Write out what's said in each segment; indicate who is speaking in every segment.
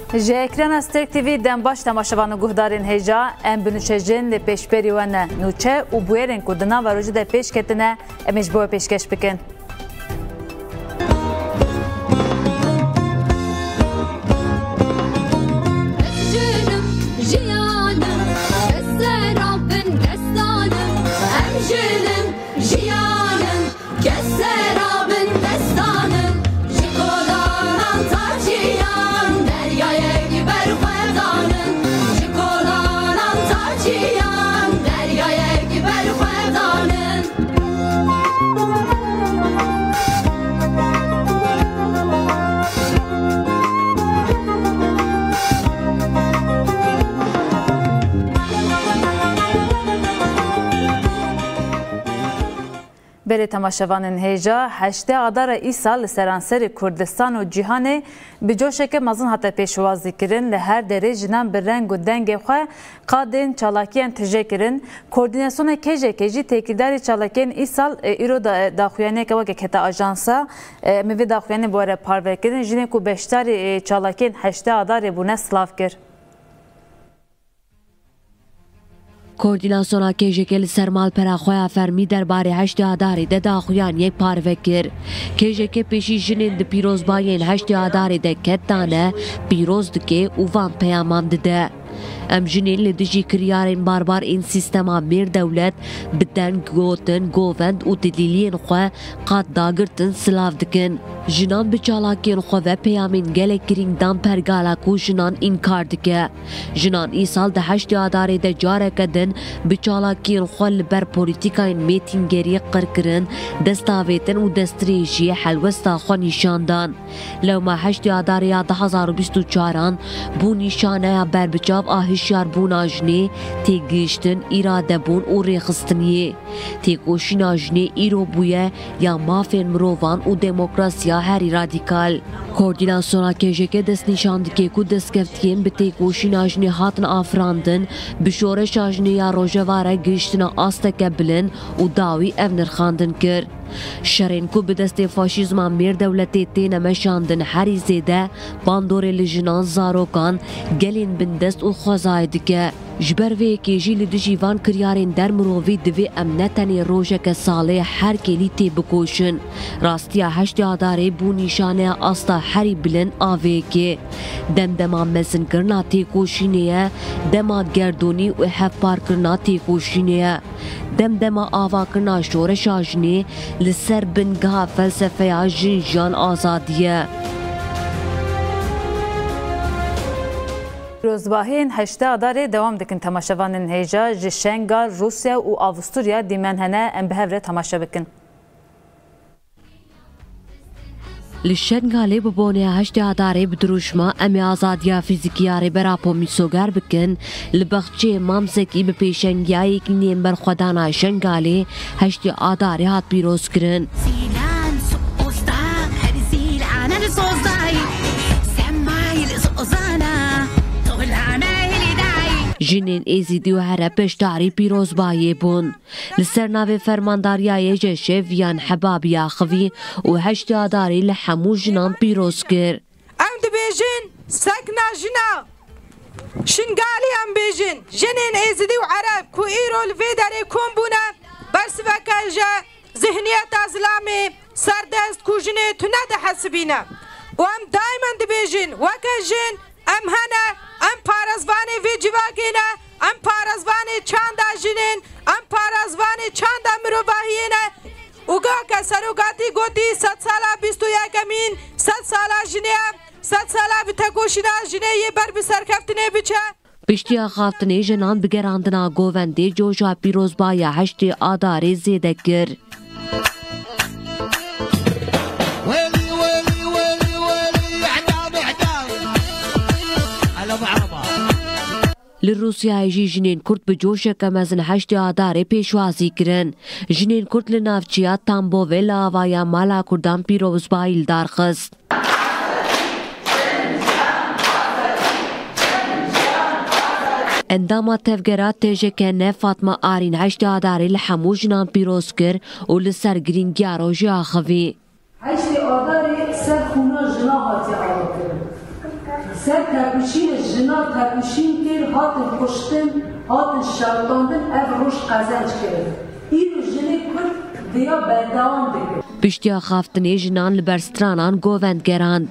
Speaker 1: Ji ekrana Strik TV dembaş temaşavanı guhdarên hêja em bi nûçejin li pêşberî we ne nûçe û bûyerên ku di nava rojê de pêş ketine em ê ji bo we pêşkeş bikin. Berê temaşevanên hêja heştê adara îsal li seranserê Kurdistan û cîhanê bi coşeke mezin hate pêşwazî kirin li her derê jinan bi reng û dengê xwe qadên çalakiyên tije kirin. Koordînasyona kêjekê jî têkildarê çalakiyên îsal îro daxuyaniyeke wekek heta ajansa em ê vê daxuyanê bi we re parve kirin jinê ku beşdarê çalakiyên heştê adarê bûne silav kir.
Speaker 2: Koordinasyona kêjekê li ser malpera xwe ya fermî derbarê heştê adarê de daxuyan yek parve kir. Kêjekê pêşî jinên di pîrozbayên heştê adarê de ket dane, pîroz dike û van peyaman dide. Em jinên li dijî kiryarên barbar ên sîstema mêrdewlet bi deng, gotin, govend û dilîliyên xwe qat dagirtin silav dikin. Jinan bi çalakiyên xwe ve peyamên gelek girîng dan pergala ku jinan înkar dike. Jinan îsal di heştê adarê de careke din bi çalakiyên xwe li ber polîtîkayên mêtîngeriyê qir kirin, destavêtin û destrêjiyê helwesta xwe nîşan dan. Lewma heştê adarê ya 2024 bû nîşaneya berbiçav a hişyarbûna jinê, têgihiştin, îradebûn û rêxistiniyê. Têkoşîna jinê îro bûye ya mafên mirovan û demokrasiya herî radîkal. Koordinasyona kêjekê dest nîşan dike ku destkeftiyên bi têkoşîna jinê hatin afirandin, bi şoreşa jinê ya rojevare gihiştina asteke bilind û dawî ev nirxandin kir. Şerên ku bi destê faşîzma mêrdewletê têne meşandin herî zêde, bandorê li jinan zarokan gelên bindest û xwezayê dike. Ji ber vê yekê jî li dijî van kiryarên dermirovî divê em ne tenê rojeke salê her kêlî tê bikoşin. Rastiya heştê adarê bû nîşaneya asta herî bilind a vê yekê. Demdema mezinkirina têkoşînê ye, dema gerdonî û hevparkirina têkoşînê ye. Demdema avakirina şoreşa jinê li ser bingeha felsefeya jin jiyan azadî ye.
Speaker 1: Pirozbahiyên heştê adarê dewam dikin temaşevanên hêja ji Şengal, Rusya û Avusturya dîmen hene em bi hev re temaşe bikin.
Speaker 2: Li Şengalê bi boneya heştê adarê bi dirûjma em ê azadiya fîzîkî ya rêbera mîsoger bikin. Li bexçeyê Mamsekî bi pêşengiyayekî nêm berxwedana Şengalê heştê adarê hat pîrozkirin. Jinên êzîdî û here peşdarî pîrozbayê bûn. Li ser navê fermandariyayê Ceşev yan Hebabiya Xivî û heştê adarê li hemû jinan pîroz kir.
Speaker 3: Em dibêjin sekna jina Şingalî em bêjin jinên êzîdî û Ereb ku îro li vê derê kom bûne bersiveke ji zihniyeta zilamê serdest ku jinê tune dihesibîne û em daimen dibêjin weke jin em hene em parezvanê vê civakê ne em parezvanê çanda jinên em parezvanê çanda mirovahiyê ne û gahke serokatî gotî 100 sala 21 100 sala jinê 100 sala bi tekoşîna jinê yê ber bi serkeftinê biçe.
Speaker 2: Piştiya xaftinê jinan bi gerandina govendê coşa pîrozbaya heştê adarê zêde kir. Li Rusyayê jî jinên Kurd bi coşeke mezin heştê adarê pêşwazî kirin. Jinên Kurd li navçeya Tambovê li avaya mala Kurdan pîrozbayî li darxist. Endama tevgera têjeke ne Fatma Arîn heştê adarê li hemû jinan pîroz kir û li ser girîngiya rojiya xivî.
Speaker 4: Heştê adarê ser xûna jina hatiye avakirin. سر تپوشین جنا تپوشین کر هاتن کشتن هاتن شرطاندن اف روش قزنج کرد این جنه کرد دیا بردوام بکرد
Speaker 2: پشتیا خافتنی جنان لبرسترانان گووند گراند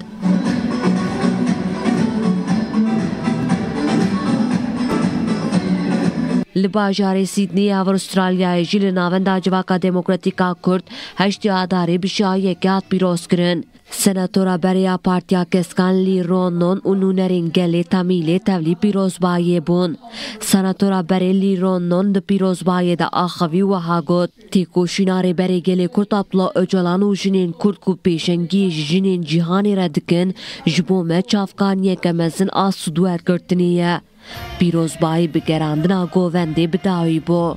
Speaker 2: لباجار سیدنی و استرالیای جیل ناوندا جواکا دموکراتیکا کرد هشتی آداری بشایی گات پیروز کرن. سناتورا بریا پارتیا کسکان لی رونون و نونرین گلی تامیلی تولی پیروز بایه بون. سناتورا بری لی رونون ده پیروز بایه ده آخوی و هاگود. تیکو شیناری بری گلی کرد اپلا اجلان و جنین کرد کو پیشنگی جنین جهانی ردکن جبومه چافکانیه که مزن آسودوار کردنیه. پیروز بایی بگراندنا گوونده بداوی بو.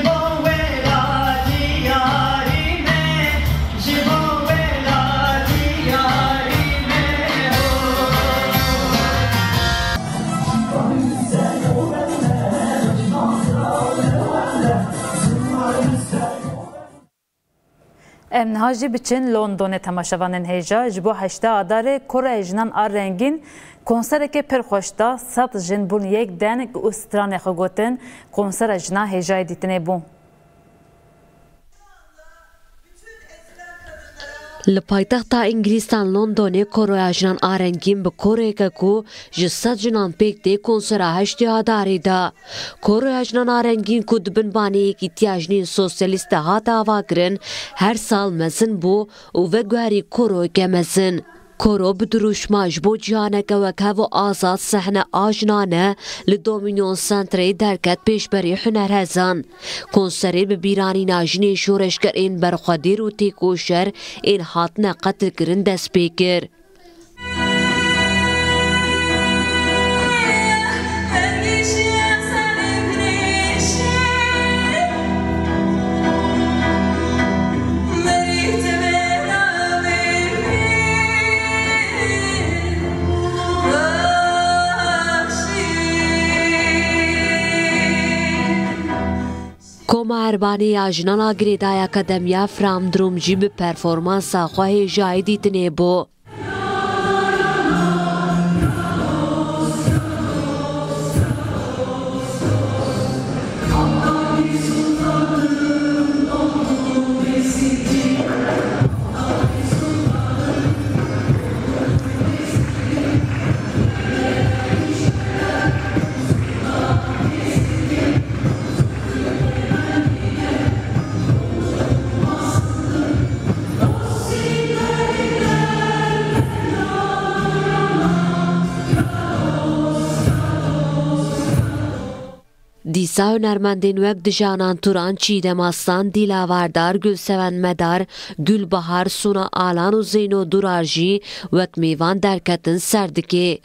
Speaker 1: امنهاجی بچین لندن تماشاوانن هیجا جبو 8 آدار کره جنان آرنگین کنسر که پرخوشتا 100 جن بون یک دن استران خگوتن کنسر جنا هیجای دیتنه بون.
Speaker 2: لپایتخت انگلیستان لندن کره جنان آرنگین به کره که کو جسد جنان پیک ده کنسر 8 آداری دا. کره جنان آرنگین کو دبن بانی ایک اتیاجنین سوسیالیست ها دعوا کرن هر سال مزن بو و وگواری کره که مزن. کورو بدروشماش بو جانک وکه و آزاد صحنه آجنانه لدومینیون سنتری درکت پیشبری هنر هزان. کنسری به بیرانی ناجنی شورش کر این برخوادیر و تیکوشر این حاطنه قتل کرن دست بیکر. کوما اربانی آجنان آگریدای اکادمیا فرام درومجی به پرفورمانس آخواه جای دیتنه بو. دیسا هنرمندین وک دجانان توران چیدماستان دیلاوردار گلسون مدار گلبهار سونا آلان و زینو دورارجی وک میوان درکتن سردکه.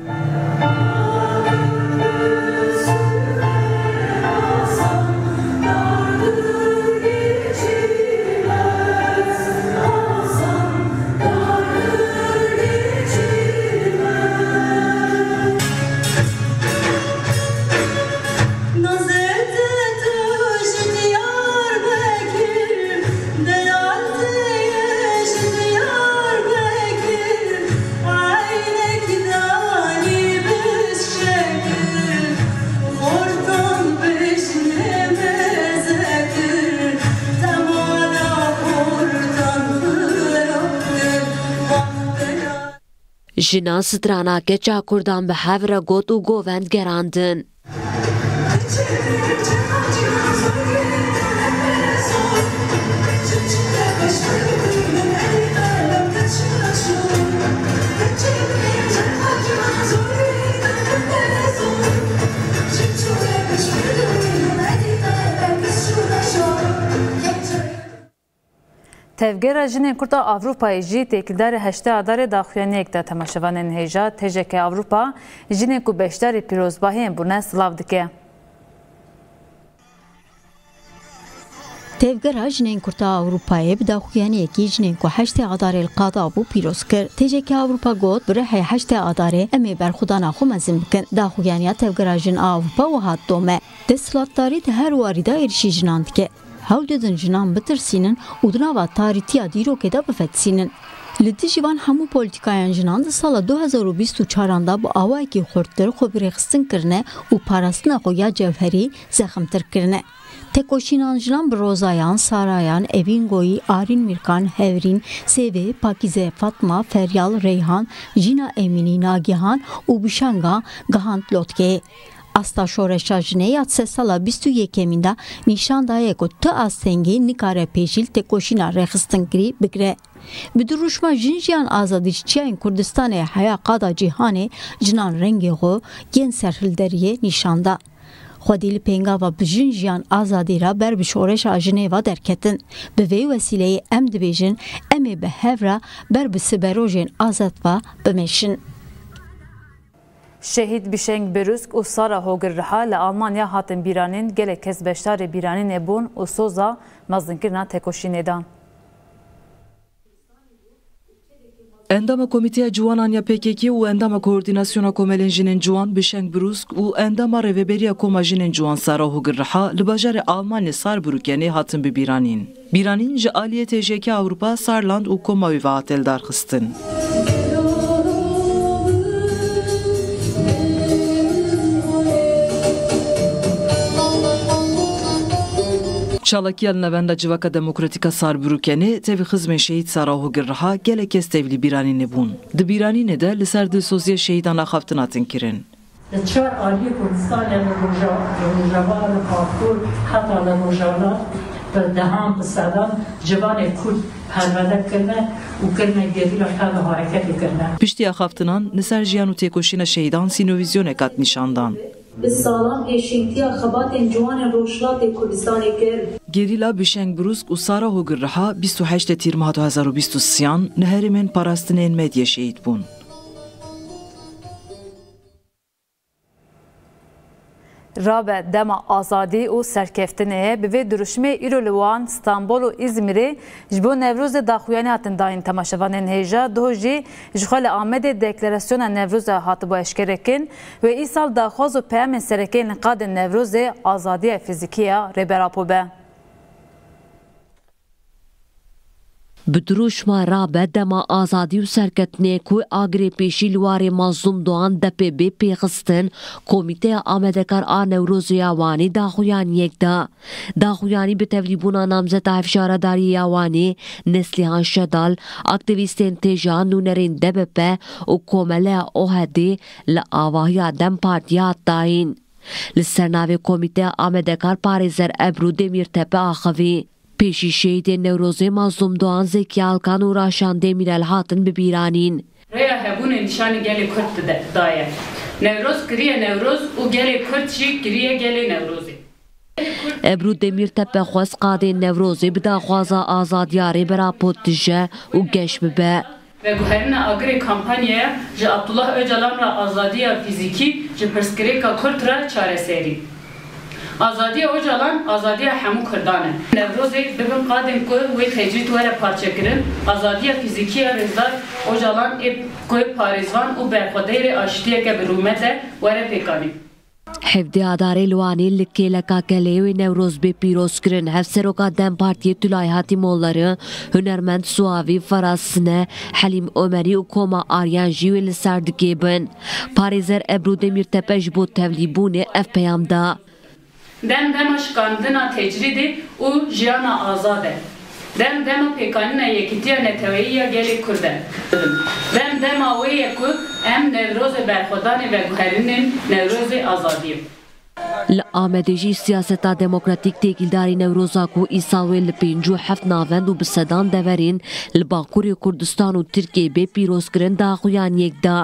Speaker 2: جنان سترانا که چاکردان به هفره گوت و گووند گراندن.
Speaker 1: تفگیر جنین کرد آوروپای جی تکیدار 8 آدار داخویانی اکتا تماشاوانن هیجا تجک آوروپا جنین کو بیشتر پیروزباهی بونه سلاو دکه.
Speaker 5: تفگیر جنین کرد آوروپای بداخویانی اکی جنین کو 8 آدار القاضا بو پیروز کرد. تجک آوروپا گود بره 8 آداره امی برخودان خو مزم بکن. داخویانی تفگیر جن آوروپا و هات دومه. دستلاتداری هر وارده ارشی جناند که. هول ددن جنان بترسینن و دناوا تاریتیا دیرو که دا بفتسینن. Li dijîvan hemû polîtikayan jinan di sala 2024 da bi awayekî xurttir xwe birêxistin kirine û parastina xwe ya cewherî zexmtir kirine. Tekoşînan jinan bi rozayan, sarayan, Evîngoyî, Arîn Mirkan, Hevrîn, Sevê, Pakîze, Fatma, Feryal, Reyhan, Jîna Emînî, Nagihan û Bişenga gihand lotkeyê. Asta şoreşa jinê ya sê sala 21 da nîşan daye ku tu astengî nikare pêşîl tekoşîna rêxistinkerî bigire. Bi duruşma jin jiyan azadîçiyên Kurdistanê heya qada cîhanê jinan rengê xwe yên serhilderiyê nîşanda. Xwedî li pêngava bijin jiyan azadî ra ber bi şoreşa jinêva derketin. Bi vê wesileyê em dibêjin em ê bi hev re ber bi siberojên azadva bimeşin.
Speaker 1: Şehîd Bişeng Berusk û Sara Hogirriha li Almanya hatin bîranîn gelek kes beşdarê bîranînê bûn û soza mezinkirina tekoşînê dan.
Speaker 6: Endama Komiteya Ciwanan ya PKK û Endama Koordinasyona Komelên Jinên Ciwan Bişeng Berusk û Endama Rêveberiya Koma Jinên Ciwan Sara Hogirriha li bajarê Almanya Saarbrückenê hatin bibîranîn. Bîranîn ji aliyê TJK Ewropa, Saarland û Koma wî ve hat eldarxistin. Çalakiya navenda Civaka Demokratîka Saarbrückenê tevî xizmên şehîd Sara Hogirriha gelek kes tevlî bîranînê bûn. Di bîranînê de li ser dilsoziya şehîdan axaftin hatin kirin.
Speaker 7: Li çar aliyê Kurdistanê li Rojava, li Xartûr, heta li Rojava, bi dehan bi sedan civanê Kurd pervede kirine û kirine gerîla xwe bi hareketê kirine.
Speaker 6: Piştî axaftinan li ser jiyan û têkoşîna şehîdan sînovizyonek hat nîşandan.
Speaker 4: Bi salan pêşîntiya xebatên ciwanên Rojhilatê Kurdistanê kir.
Speaker 6: Gerîla Bişeng Berusk û Sara Hogirriha 28 Tîrma 2023 neherîmên parastinên medya şehîd bûn.
Speaker 1: Rabe dema azadî û serkeftinê bi vê duruşmê îro li wan Stenbol û İzmirê ji bo Newrozê daxuyanî hatin dayîn temaşevanên hêja duh jî ji xwe li Amedê deklarasyona Newrozê hatibû eşkerekin wê îsal daxwaz û peyamên serekeyên li qadên Newrozê azadiya fîzîkî ya rêberapû be.
Speaker 2: Bi duruşma Rabe dema azadî û serketinê ku agirê pêşî li warê Mazlûm Doğan DPB pêxistin, Komîteya Amedekar a Newrozê ya Wanê daxuyaniyek da. Daxuyanî bi tevlîbûna namzeta hevşaredariyê ya Wanê, Neslihan Şedal, aktivîstên têja nûnerên DBP û Komeleya OHD li avahiya Dem Partiya dayîn. Li ser navê Komîteya Amedekar Parêzer Ebru Demirtepe axivî. Pêşî şehîdên Newrozê Mazlûm Doğan, Zeki Alkan û Raşan Demirel hatin bibîranîn.
Speaker 8: Rêya hebûnê nîşanî gelê Kurd daye. Newroz kiriye Newroz û gelê Kurd jî kiriye gelê Newrozê.
Speaker 2: Ebru Demirtepe xwest qadên Newrozê bi daxwaza azadiya rêberapû dije û geş bibe.
Speaker 8: Ve guherina agirê kampanyaya ji Abdullah Öcalan ra azadiya fîzîkî ji pirsgirêka Kurd ra çareserî. Azadiya Öcalan, azadiya hemû Kurdan e. Newrozê bibin qadên ku wê tecrît were parçekirin, azadiya fîzîkîya Rêzdar Öcalan ê ku parêzvan û berxwedeyê aşitiyeke bi rûmet e were pêkanî.
Speaker 2: Hevdeyadarê li Wanê li kêleka gelê wê Newroz bê pîroz kirin. Hevseroka Dem Partiyê Tülay Hatîmolları, hunermend Suavî, Faraz Sine, Helîm Ömerî û Koma Aryan jî wê li ser dikêbin. Parêzer Ebru Demirtepe ji bo tevlîbûnê ev peyam da.
Speaker 8: Dem dema şikandina tecridê û jiyana azad e. Dem dema pêkanîna yekîtiya neteweyî ya gelê Kurd e. Dem dema wê ye ku em Newrozê berxwedanê ve guherînên Newrozê azadî.
Speaker 2: Li Amedê jî siyaseta demokratîk têkîldarî Newroza ku îsal wê li 57 navend û bi sedan deverên li Bakurê Kurdistan û Tirkiyê bê pîrozkirin daxuyaniyek da.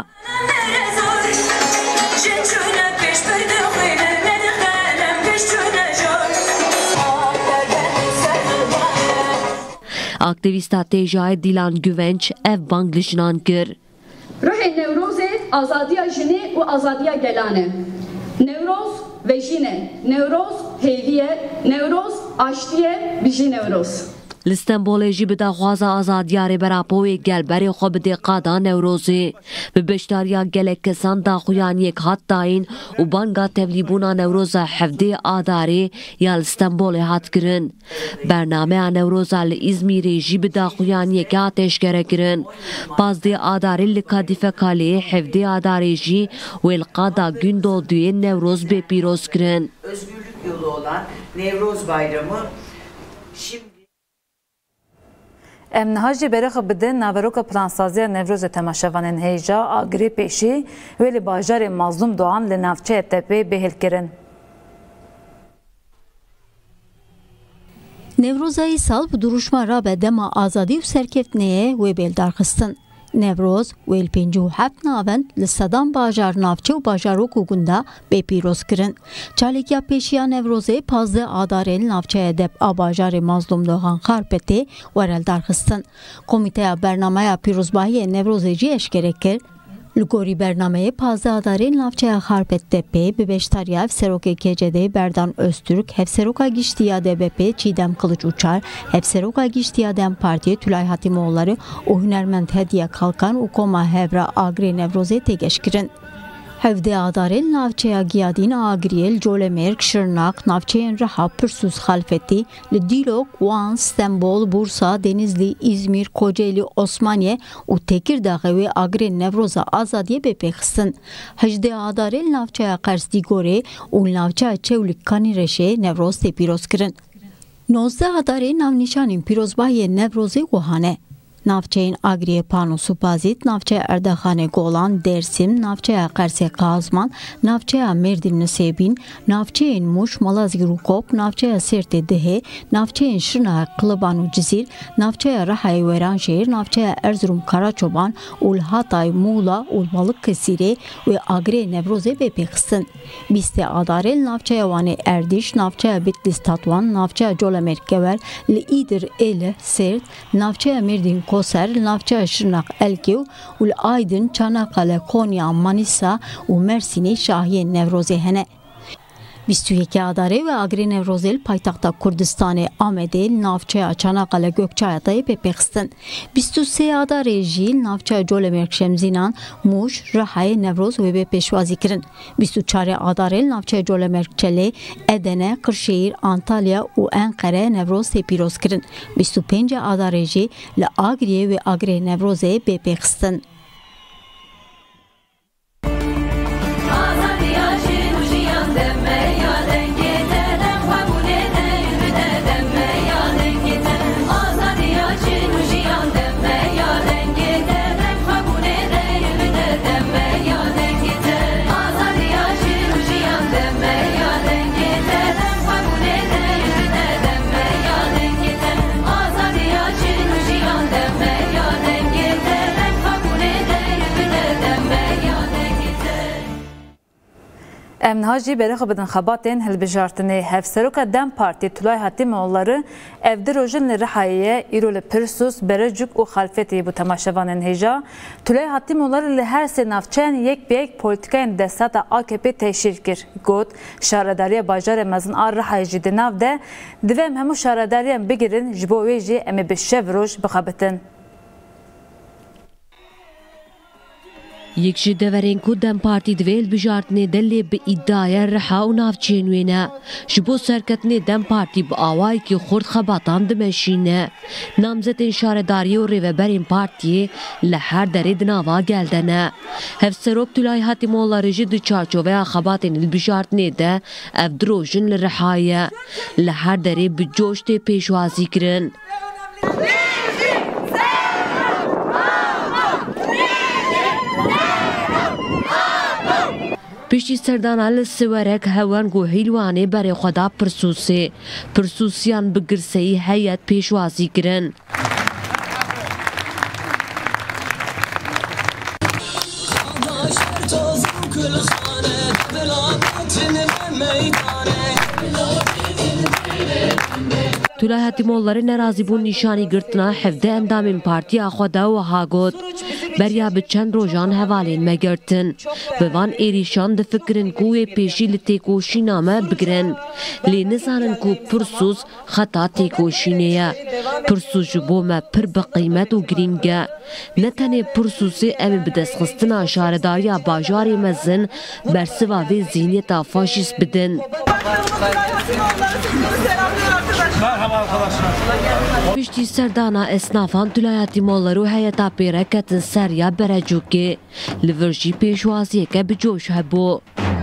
Speaker 2: Aktivîsta têjayê Dîlan Güvenç ev bang li jinan kir.
Speaker 9: Ruhê Newrozê azadiya jinê û azadiya gelan e. Newroz ve jîn e. Newroz hêvî ye, Newroz aştî ye, bijî Newroz.
Speaker 2: لستنبول جی بداخواز آزادیار براپوی گلبری خوب دی قادا نوروزی به بشتاریا گلک کسان داخویان یک هات داین و بانگا تبلیبونا نوروز حفده آداری یا لستنبول هات کرن برنامه نوروز لإزمیری جی بداخویان یک آتش کرن باز دی آداری لکادیفه کالی حفده آداری جی و القادا gündol düğün Nevruz be piroz kirin.
Speaker 10: Özgürlük yolu olan Nevruz Bayramı şimdi
Speaker 1: ام نهاجی برخ بدن نوروک پلانسازی نوروز تماشاوانین هیجا آگری پیشی ولی باجار مظلوم دوان لنافچه تپه بهل کرن.
Speaker 5: Nevrozayı sal bu duruşma ra be dema azadi u serkeftneye ve beldarxistin. Nevroz و 57 ناوند لسدان باجار نافچه و باجارو کوگوندا به پیروز کرن. چالیکیا پیشیا نوروزه 15 آدارل نافچه ادب آباجار مظلوم دوغان خارپته ورل درخستن. کمیته برنامه پیروزباهی نوروزه جی اشکره کرد. لگوری برنامه 15 آدارل نافچه خارپته پی به beştariya Hevseroke KCD Berdan Öztürk, Hevseroka Giştiya DBP Çiğdem Kılıç Uçar, Hevseroka Giştiya Dem Partiye Tülay Hatimoğulları, o hünermend Hediye Kalkan, Ukoma Hevra Agri Nevroze tegeşkirin. Hevde adarel navçeya giyadin agriyel Colemerk, Şırnak, navçeyen Raha, Pürsüz Halfeti, Lidilok, Van, İstanbul, Bursa, Denizli, İzmir, Kocaeli, Osmaniye u Tekirdağ ve Agri Nevroza Azadiye bepexsin. Hevde adarel navçeya Karsdi Gore u navçeya Çevlik Kanireşe Nevroz te piroz kirin. 19 adarel navnişanin pirozbahiye Nevroze guhane. Navçeyin Agriye Panosu Pazit, Navçeya Erdakhane Golan, Dersim, Navçeya Karse Kazman, Navçeya Merdin Nisebin, Navçeyin Muş, Malazgirt Rukop, Navçeya Serte Dehe, Navçeyin Şırnak Kılıbanu Cizir, Navçeya Rahay Veranşehir, Navçeya Erzurum Karaçoban, Ul Hatay Muğla, Ul Balıkesir ve Agriye Nevroze bepexsin. Biste Adarel, Navçeya Vani Erdiş, Navçeya Bitlis Tatvan, Navçeya Colemerk Gevel, Liidir Ele Sert, Navçeya Merdin Koser, Navçeya Şırnak Elkiv, Ul Aydın, Çanakkale, Konya, Manisa u Mersin'i Şahiye Nevroze hene. 22 adare ve Agri Nevrozel paytaxta Kurdistan'ı Amedel, Navçeya Çanakkale Gökçeada'yı bepexstin. 23 adare jil Navçeya Colemerk Şemzinan, Muş, Rahay Nevroz ve bepeşvazi kirin. 24 adarel Navçeya Colemerk Çele, Edene, Kırşehir, Antalya u Ankara Nevroz tepiroz kirin. 25 adare jil le Agriye ve Agri Nevroze bepexstin.
Speaker 1: امنهاجی برخ بدن خباتین هلبجارتنی هفسروک دم پارتی طلای حتیموğulları evde rojin lirahayye irol Pürsus Berecuk u xalfeti bu temaşavanın heja Tülay Hatimoğulları li her senavçen yek bek politikayın desata AKP teşirkir got şaradariye bajar emazın arrahayji denav de divem hemu şaradariyen bigirin jibo veji eme beşev roj bixabetin.
Speaker 2: یک جی دورین کو دم پارتی دویل بجارتنی دلی به ادعای رها و نافچینوینه جبو سرکتنی دم پارتی با آوایی که خورد خباتان دمشینه نامزد شارداری و ریوبرین پارتی لحر درید ناوا گلدنه هفسروک تولای حتیموğulları جد چارچوه خباتین بجارتنی ده افدروژن لرحایه لحر دری بجوشت پیشوازی کرن پشتی سردان ال سوارک هوان گو هیلوانه برای خدا پرسوسیان بگرسی هیئت پیشوازی کرن. تولای هتیمولاری نرازی بون نشانی گرتنا حفظه اندامین پارتی آخودا و هاگوت بریا به چند روزان حوالین مگرتن بوان ایریشان ده فکرن کوی پیشی لتیکوشی نامه بگرن لی نزانن کو پرسوز خطا تیکوشی نیا پرسوز بومه پر بقیمت و گرینگه نتنه پرسوزی ام بدست خستنا شارداریا باجاری مزن برسواوی زینیتا فاشیست بدن پشتی سردانا اسنافان تولایاتی مولارو حیاتا پیرکتن سریا برجوکه لورجی پیشوازیه که بجوش هبو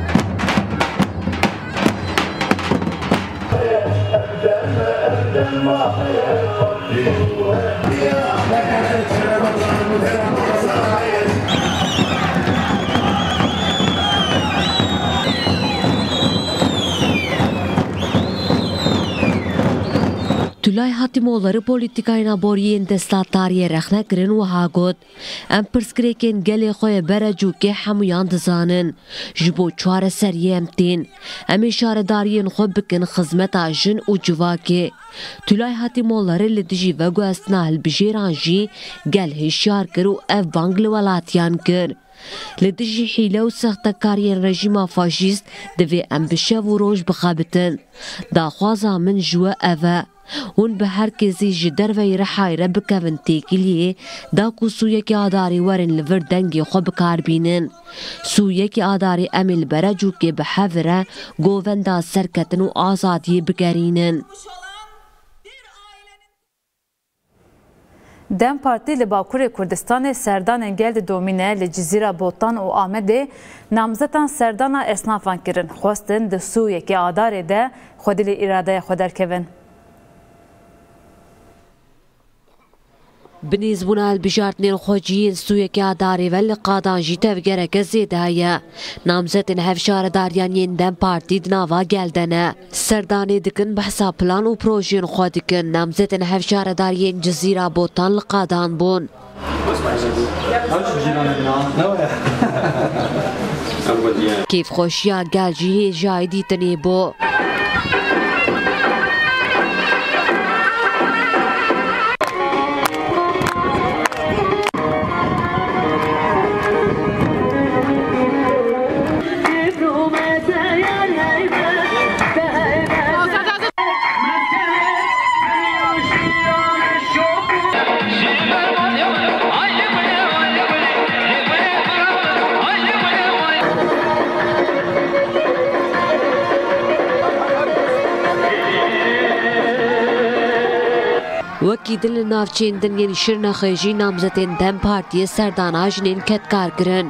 Speaker 2: تولای هاتیمولاری پولیتیکاینا بوریین دستاتاری رخنه کرن و هاگود ام پرسکریکن گلی خوی برجو که حمویان دزانن جبو چوار سریه امتین امی شاردارین خو بکن خزمت جن و جواکه تولای هاتیمولاری لدجی وگو استناهل بجیرانجی گل هشیار کرو اف بانگل ولاتیان کر لدجی حیله و سختکارین رژیم فاشیست دوی ام بشه و روش بخابتن داخوازا من جوا اوه هون به هر کسی جدر و رحایره بکون تیکیلیه دا کو سویه که آداری ورن لور دنگی خو بکار بینن سویه که آداری امیل برجو که به حوره گووندا سرکتن و آزادی بگرینن
Speaker 1: دم پارتی لباکور کردستان سردان انگل دومینه لجزیره بوتان و آمده نامزدان سردان اسنافان کرن خواستن ده سویه که آداری ده خودی لی اراده خودر کون
Speaker 2: بنسبة البجارتين خوجين سوية كاداري والقادان جيتا بجرك زيدايا نامزتن هفشار داريانين دم بارتي دناوا جلدنا سرداني دكن بحسا بلان و بروجين خودكن نامزتن هفشار داريين جزيرة بوتان القادان بون كيف خوشيا قال جيه جايدي تنيبو وکی دل نافچین دنین شرنا خیجی نامزدین دم پارتی سردانا جنین کتکار کرن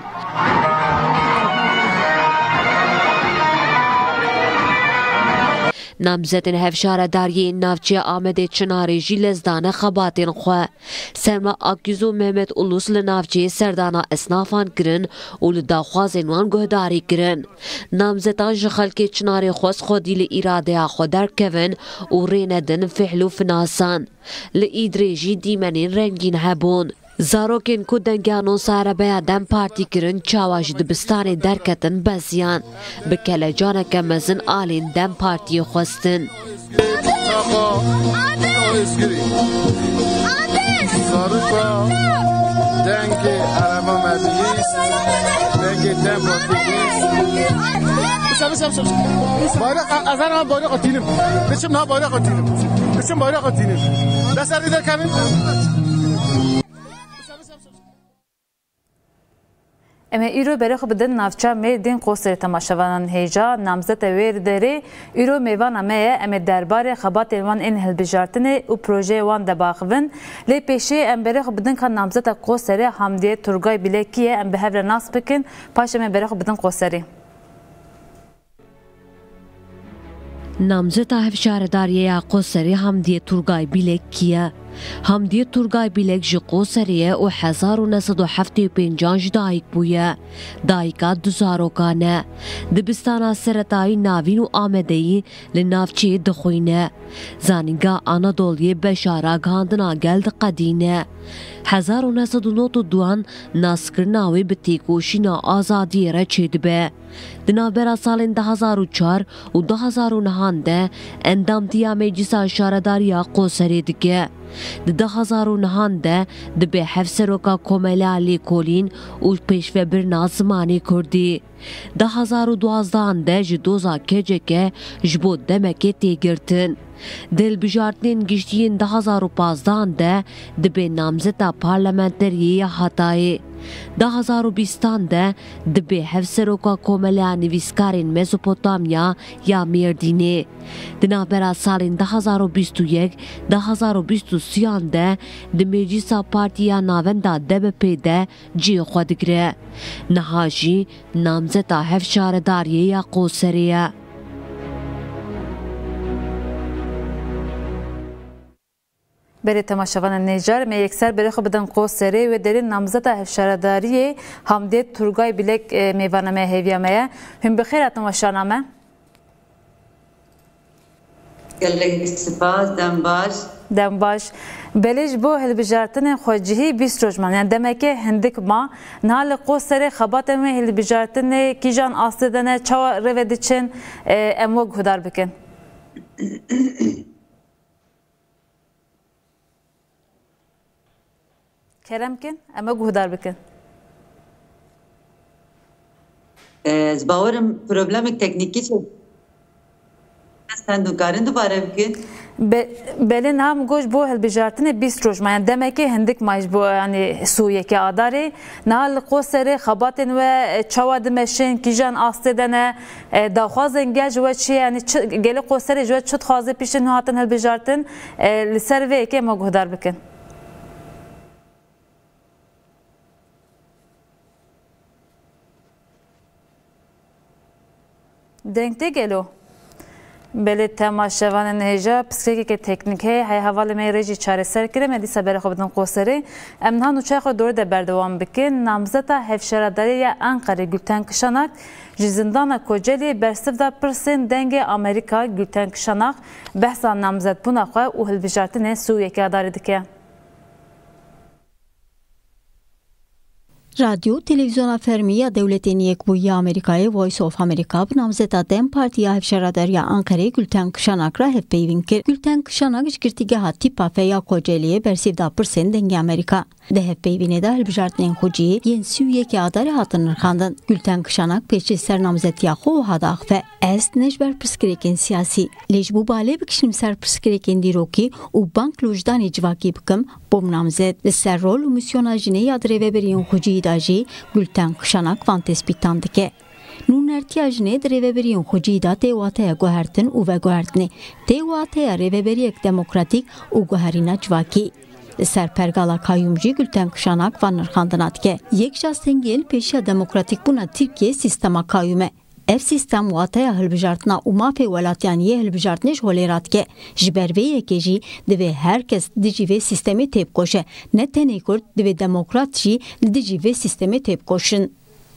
Speaker 2: نامزدین هفشار داریه نافچه آمده چناری جی لزدانه خباتین خواه سرما آکیزو محمد اولوس لنافچه سردانا اسنافان کرن و لداخوازین وان گهداری کرن نامزدان جخل که چناری خوز خودی لإراده خودر کون و ریندن فحلو فناسان لإدریجی دیمنین رنگین هبون زاروکین کو دنگانون ساره بیا دم پارتی کرن چاواج دبستان درکتن بزیان بکل جانه که مزن آلین دم پارتی خواستن
Speaker 11: زاروکا دنگ عربا مدیس دنگ دم پارتیگیس bayrak azan bayrak atayım. Geçim ne bayrak atayım. Geçim bayrak atayım. Nasıl lider kanın?
Speaker 1: اما ایرو برای خود بدن نافچه میدین قصر تماشاوانان هیجا نامزد ویر داری ایرو میوان امه ام درباره خبات وان این هلبجارتنه و پروژه وان دباخون لی پیشی ام برای خود بدن کان نامزد قصر حمدیه ترگای بلکیه ام به هر ناس بکن پاش ام برای خود بدن قصری
Speaker 2: نامزد هفشارداریه قصری حمدیه ترگای بلکیه همدی تورگای بیلک جی قوسریه و 1975 جی دایک بویه. دایکا دوزاروکانه. دبستانا سرطایی ناوین و آمدهی لنافچه دخوینه. زانینگا آنادولیه بشارا گاندنا گلد قدینه. 1992 ناسکرناوی به تیکوشینا آزادی را چید به. دنابرا سالین 2004 و 2009 اندام دیا مجلس شارداری قوسری دگه. 2009 دبی حفظ روکا کوملالی کولین و پیشوه برنا زمانی کردی. 2012 جدوزا کجه که جبود دمکی تیگرتن. دل بجارتنین گشتین 2015 دبی نامزتا پارلمنتری هاتای. 2020 دبی حفظ روکا کوملا نویسکارین مزوپوتامیا یا میردینه. دنابرا سالین 2021 2023 دمیجیسا پارتیا ناوندا دب پیده جی خودگره. نهاجی نامزتا حفظ شارداریه یا قوسریه.
Speaker 1: بری تماشاوان نیجار می یکسر بری خو بدن قوسری و دری نامزد هفشارداری همدی تورگای بیلک میوانمه هیویامه هم بخیر تماشانامه
Speaker 12: گلک سپاس
Speaker 1: دم باش بلیج بو هلبجارتن خوجهی 20 روز یعنی دمکه هندک ما نهال قوسری خباتمه هلبجارتن کیجان آسدنه چا رودیچن امو گودار بکن کرم کن اما گهدار بکن
Speaker 12: از باورم پروبلم تکنیکی شد هستند و کارن دوباره بکن
Speaker 1: بله نام گوش بو هلبجارتن 20 روز یعنی دمکی هندک ماش بو یعنی سویه که آداره نهال قوسری خباتن و چواد مشین کیجان آستدنه داخوازن گج و چی یعنی گله قوسری جو چت خوازه پیشن هاتن هلبجارتن لسروی که ما گهدار بکن دنگته گلو بله تماشاوان نهجا پسکی که تکنیک های حوال می رجی چاره سر کرده مدی سبر خوب بدن قوسری امنها نوچه خود دور ده بردوام بکن نامزتا هفشارداری یا انقره گلتن کشانک جزندان کوجلی برسف دا پرسین دنگ امریکا گلتن کشانک بحثا نامزد بونا خواه و هلبجارتن سویه که داری دکه
Speaker 5: رادیو تلویزیون فرمی دولتین یک بوی آمریکای وایس آف امریکا به نامزد دم پارتی هفشارداری انقره گلتن کشانک را هف پیوین کرد. گلتن کشانک جگرتیگه هاتی پافیا کوجلیه برسیف دا پرسین دنگ امریکا. ده هف پیوینه دا هلبجارتنین خوجی ین سویه که آداری هاتن نرخاندن. گلتن کشانک پیچی سر نامزدیا خو هادا اخفه. است نجبر پرسکریکن سیاسی. لیج بو باله بکشیم سر پرسکریکن دیروکی و بانک لوجدان جواکی بکم بوم نامزد. لسر رول و میسیونا جنه یادره ببرین خوجی داجی گلتن کشانک وان تسبیتان دکه. نونرتیا جنه دریوبریون خوجی دا تیواته گوهرتن و گوهرتنه. تیواته ریوبری یک دموکراتیک و گوهرینا جواکی. سر پرگالا کایومجی گلتن کشانک وان نرخاندنات که یک جاستنگل پیشا دموکراتیک بونا ترکیه سیستما کایومه. اف سیستم واتای هلبجارتنا و مافی ولاتیانیه هلبجارتنش هولیرات که جبرویه که جی دوی هر کس دیجیوی سیستمی تیب کوشه نه تنی کرد دوی دموکرات جی دیجیوی سیستمی تیب کوشن.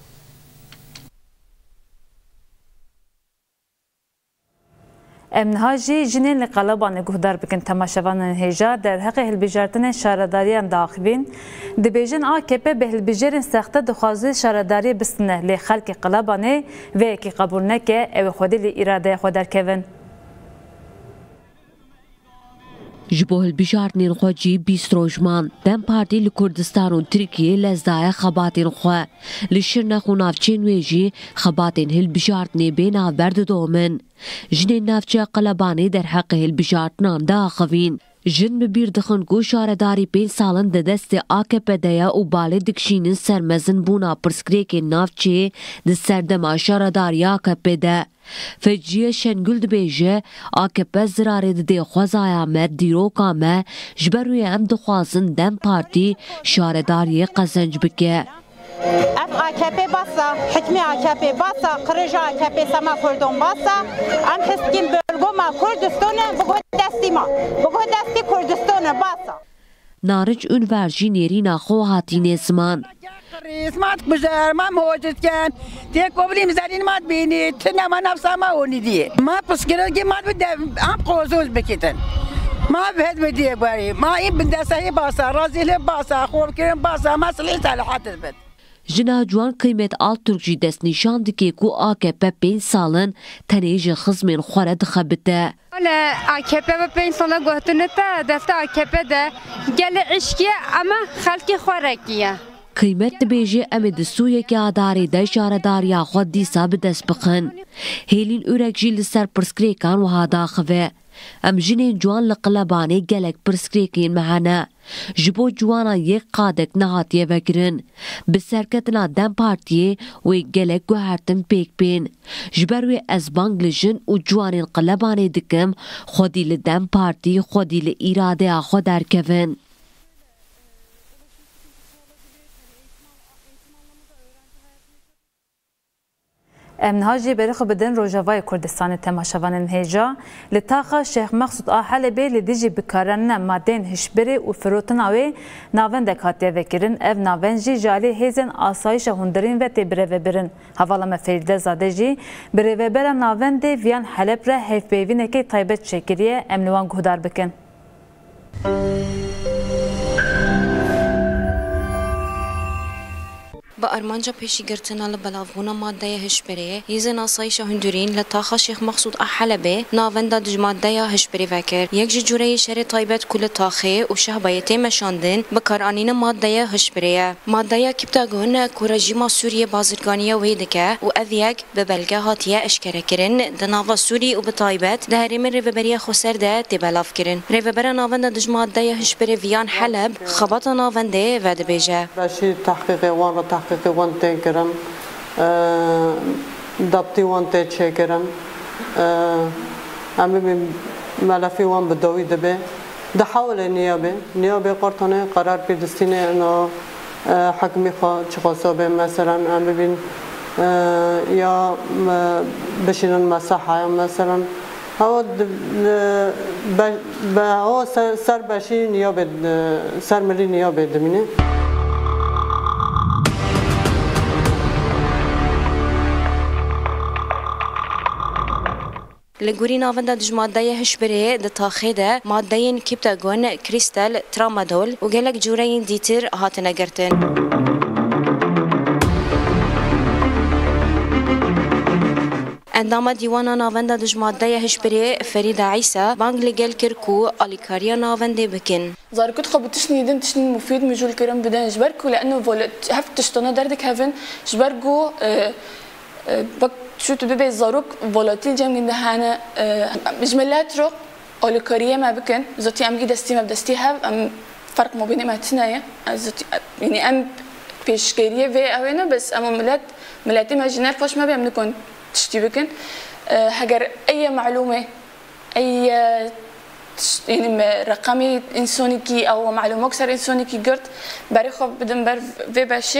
Speaker 1: امنهاجی جنین لقلبان گهدار بکن تماشاوان هجا در حق هلبجارتن شارداریان داخبین دبیجن AKP به هلبجارن سخته دخوازی شارداری بسنه لی خلق قلبانه و اکی قبول نکه او خودی لی اراده خود درکون
Speaker 2: جبو هلبجارتنین خوجی 20 روزمان دم پارتی لکردستان و ترکیه لزدای خباتین خواه لشرنخ و نافچین ویجی خباتین هلبجارتنی بینا برد دومن جنین نافچه قلبانی در حق هلبجارتنان داخوین جن ببیر دخن گو شارداری 5 سالن ده دست AKP دیا و باله دکشینن سرمزن بونا پرسکریک نافچه ده سردما شارداری AKP ده فجیه شنگل ده بیجه AKP زراره ده خوزای آمد دیرو کامه جبروی ام دخوازن دم پارتی شارداری قزنج بکه
Speaker 13: اف AKP basa, hükmü AKP basa, kırıcı AKP sama Kurdun basa, am hiskin bölgoma Kurdistan'ı bu desti ma, bu desti Kurdistan'ı basa.
Speaker 2: نارج اون ورژی نیرینا خو هاتین زمان
Speaker 14: اسمات بجار ما موجود كان تيك قبلي مزارين ما تبيني تنا ما نفسها ما ونيدي ما بسكرة كي ما بده عم قوزوز بكتن ما بهد بدي باري ما إيه بدي سهي باسا رازي له باسا خوب كريم باسا ما سليت على حد البيت
Speaker 2: جنا جوان قیمت آل ترکی دست نشان دکی کو AKP 5 سالن تنیج خزمین خورد خبته.
Speaker 15: أنا AKP و 5 سال گفتن تا دفت AKP ده گل عشقیه اما خلقی خورکیه.
Speaker 2: قیمت بیجی امید سویه که آداری ده شارداری خود دیسا به دست بخن. هیلین اورک جیل سر پرسکریکان و هادا خوه. ام جنین جوان لقلبانی گلک پرسکریکین معنا. جبو جوانا یک قادک نهاتیه وگرن. بسرکتنا دم پارتیه و گلک گوهرتن پیک بین. جبروی از بانگلجن و جوانین قلبانی دکم خودی لدم پارتی خودی لإراده خود درکون.
Speaker 1: امنهاجی برخو بدن روجاوای کردستان تماشاوان هجا لتاخا شیخ مقصود حلبی لدیجی بکارن مادین هشبری و فروتناوی ناوند کاتیه وکرین اف ناونجی جالی هیزن آسایش هندرین و تبره برن حوالا مفریده زاده جی بره بر ناوند ویان حلب را هیف بیوینه که تایبت شکریه امنوان گهدار بکن.
Speaker 16: با ارمانجا پیشی گرتنا لبلاغونا ماده هشبریه یزن آسایش هندورین لطاقه شیخ مقصود حلبی ناوندا دج ماده هشبری وکر یک جوره شهر تایبت کل تاخه و شهبایتی مشاندن بکارانین ماده هشبریه ماده کبتاگون کورجیما سوریه بازرگانیه ویدکه و اویک به بلگه هاتیه اشکره کرن دناوا سوری و بتایبت دهریم ریوبری خسر ده تبلاف کرن ریوبر ناوندا دج ماده هشبری ویان حلب خبط ناونده و دبیجه
Speaker 17: باشی تحقیق وان تحقیق وان تکرم دبتی وان تچکرم امی ملفی وان بدوی دبی دحول نیابه قرطانه قرار پیدستینه انه حکمی چخصابه مثلا امی بین یا بشینن مساحه مثلا هوا هوا سر باشی نیابه سر ملی نیابه دمینه
Speaker 16: لگوری ناوندا دج ماده هشبری د تاخه ده ماده کیپتاگون کریستال ترامادول و گلک جورین دیتر هاتنه گرتن اندام دیوانا ناوندا دج ماده هشبری فرید عیسی بانگ لگل کرکو الیکاریا ناونده بکن
Speaker 18: زاركت خبطش نيدن تشني مفيد مجول كرم بدن جبركو لانه فولت هفت تشتنا دردك هفن جبركو بك شو تبي زاروك فولاتيل جم جنده هنا بجملات رو اوليكاريه ما بكن زتي ام دستي ما بدستي هاف ام فرق ما بين ما تنايا زتي يعني ام بيشكيريه في اوينا بس ام ملاتي ما جنر فاش ما بيم نكون تشتي بكن هجر اي معلومه اي يعني رقمي انسانيكي او معلومه اكثر انسانيكي قرت بريخو بدن بر في باشي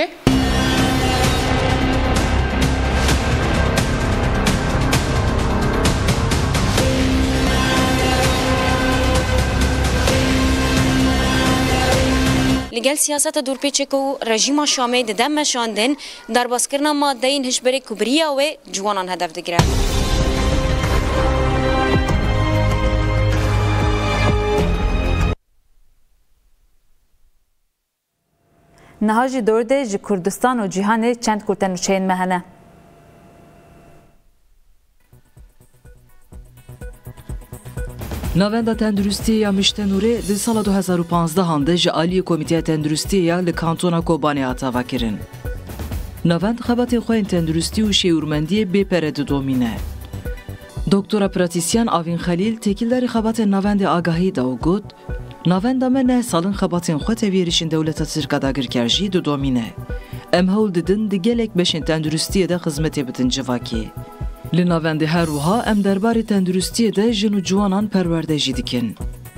Speaker 16: لگل سیاست دورپیچک و رژیم شامی دم مشاندن در باسکرنا ماده این هشبری کبریا و جوانان هدف دگیره.
Speaker 1: نهاجی دورده جی کردستان و جهان چند کورتنوچین مهنه.
Speaker 6: ناوندا تندرستی یا مشتنوری دی سال 2015 هنده جالی کمیته تندرستی یا لکانتونا کوبانی آتاوا کرن. ناوند خبات خوین تندرستی و شیورمندی بپرد دومینه. دکتر پراتیسیان آوین خلیل تکیلداری خبات ناوند آگاهی داو گود ناوند نه سالن خباتین خو تویریشین دولت ترکاداگر کرجی دو دومینه. ام هول ددن دی گلک بشین تندرستی ده خدمت بتن جواکی. لناوند هر وها ام درباره تندرستی ده جن و جوانان پرورده‌جی دکن.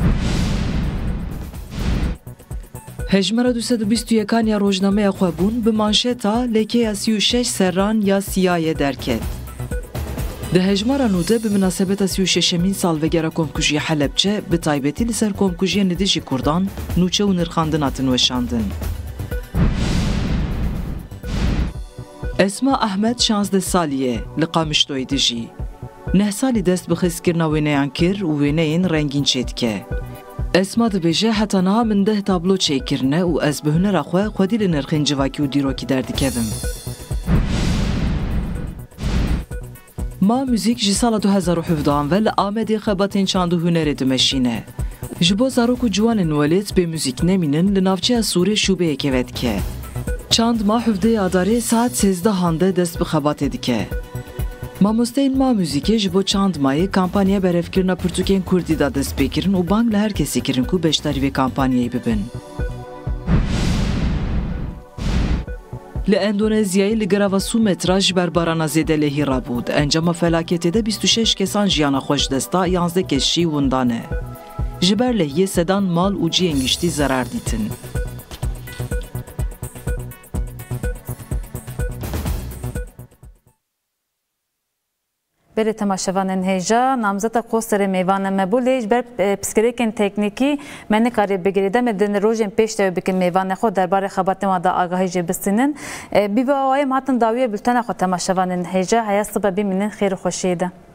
Speaker 6: هجمره 221 یا روزنامه خوابون به مانشتا لکه 36 سران یا سیاه درکت. ده هجمارا نوده بمناسبة 36 سال وگرا کۆمکوژیە حەلەبجە بە تایبەتی لەسەر کۆمکوژیە نەدژی کوردان نوچە و نرخاندناتن وەشاندن. ئەسما ئەحمەد 16 سالیە لە قامیشتۆی دژی. 9 سالی دەست بە خستکردنا وێنەیان کرد و وێنەیەن ڕەنگین چێتکە. ئەسما دەبێژە هەتانەها من 10 تابلۆ چێکردنە و ئەس بە هونەرا خۆ خودی لە نرخین جڤاکی و دیرۆکی دەردیکەبم. ما موزیک جی سالا 2017 و لآمدی خباتین چاند و هنر دمشینه. جبو زاروک و جوان ولید به موزیک نمینن لنافچه سوره شوبه کود که. چاند ما حفظه آداره ساعت 13 هانده دست به خبات دیکه. ما مستین ما موزیک جبو چاند مایه کامپانیا برفکرنا پرتوکین کردی دا دست بکرن و بانگ لهر کسی کرن کو بشتاری به کامپانیایی ببن. لأندونزیای لگرا سومتراژ برباران زیده لهیرا بود. انجام فلاکتی ده 26 کسان جیانا خوش دستا 11 کشی وندانه. جبر لهیه سدان مال و جی انگشتی zarar دیتن.
Speaker 1: بر تماشاوان هیجا نامزد قصر میوان مبولیج بر پسکریکن تکنیکی من کاری بگیرده مدن روزن پیش تو بکن میوان خود درباره خبرت ما دا آگاهی جبستنن بیوای ماتن داویه بلتن خود تماشاوان هیجا هیاست با بیمنن خیر خوشیده.